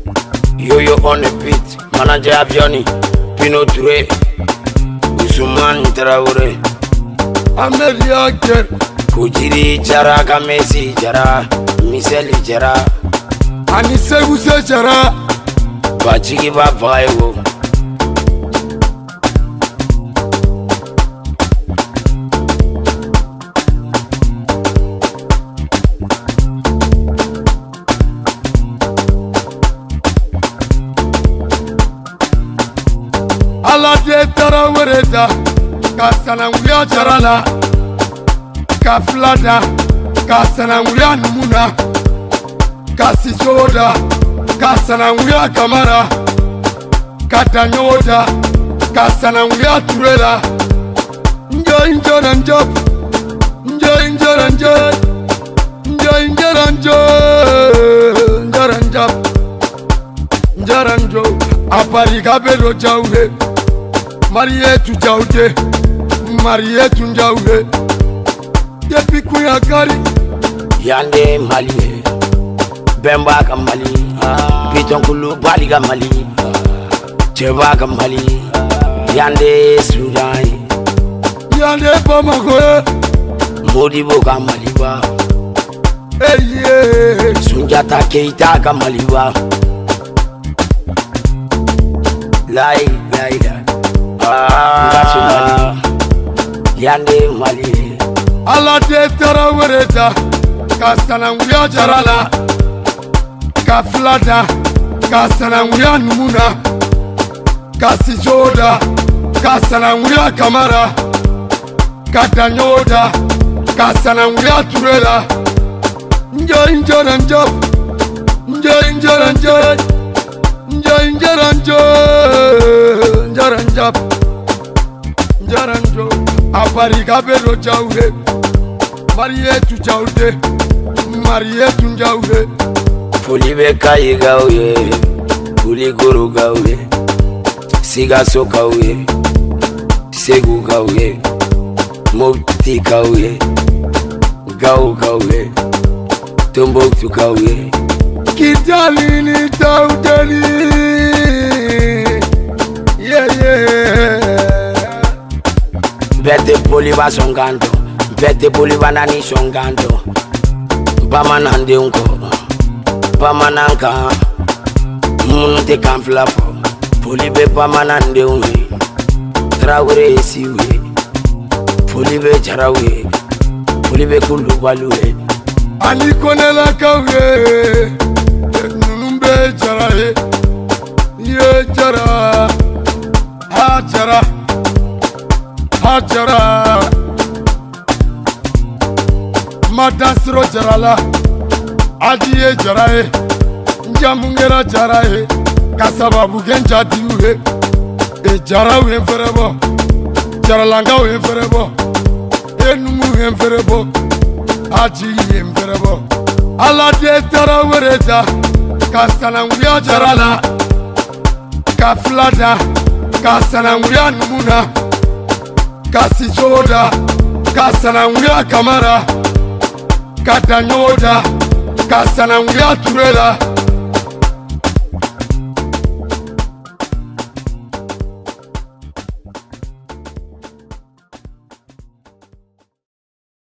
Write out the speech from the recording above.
Yo on the beat, manager Avioni, Pino Touré, Ousmane Traoré. Ahmed Yaker, Kujiri Jara Kamesi Jara, Miseli Jara, Anise Use Jara, Bachiki Babayo. Alade Traoré, Kasananguya Jarala, Kaflada, Kasananguya Numuna, Kasisoda, Kasananguya Kamara, Katanyoda, Kasananguya Turela, Njoy, Njaranjo, Apariga Bedo Jauhe, Marie tu Jaude, Marie tu Jauhe, Depi Kuya Gari, Yande Mali, Bemba Mali, Piton Kulu Baliga Mali, Cheva Mali, Yande Sudan, Yande Bamako, Modibo Maliba, Eye, Sunjata Keita Maliba. Lai, Yande Mali, Alade Traoré, Kasananguya Jarala, Kaflada, Kasananguya Numuna, Kasisoda, Kasananguya Kamara, Katanyoda, Kasananguya Turela, Njoy, Njaranjo, Apariga Bedo Jauhe, Marie tu Jaude, Marie tu Jauhe, Fulibe Kai Gauye, Fuliguru Gauye, Siga Sokauye, Segu Gauye, Mopti Gauye, Gau Gauye, Tumbuktu Gauye, Kidali ni Daudeli, Bete Poliva Songando, Bete Poliva Nani Songando, Bamanande Unko, Bamananka, Munte Camflapo, Polive Bamanande Unwe, Traoré Siwe, Polive Jarawe, Polive Kulubalue, Ali Konela Kawe, Numbe Jarae, Ye Jara, Hajara, Madasro Jarala, Adie Jarae, Njamungera Jarae, Kasababu Genja Diuhe, Jarawe Ferebo, Jaralanga Ferebo, Enumu Ferebo, Aji Ferebo, Alade Traoré, Kasananguya Jarala, Kaflada, Kasananguya Numuna, Kasisoda, Kasananguya Kamara, Katanyoda, Kasananguya Turela,